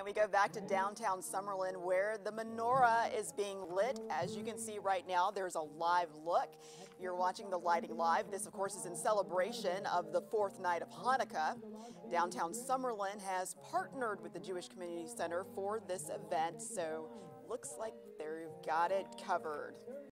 And we go back to downtown Summerlin where the menorah is being lit. As you can see right now, there's a live look. You're watching the lighting live. This, of course, is in celebration of the fourth night of Hanukkah. Downtown Summerlin has partnered with the Jewish Community Center for this event, so looks like they've got it covered.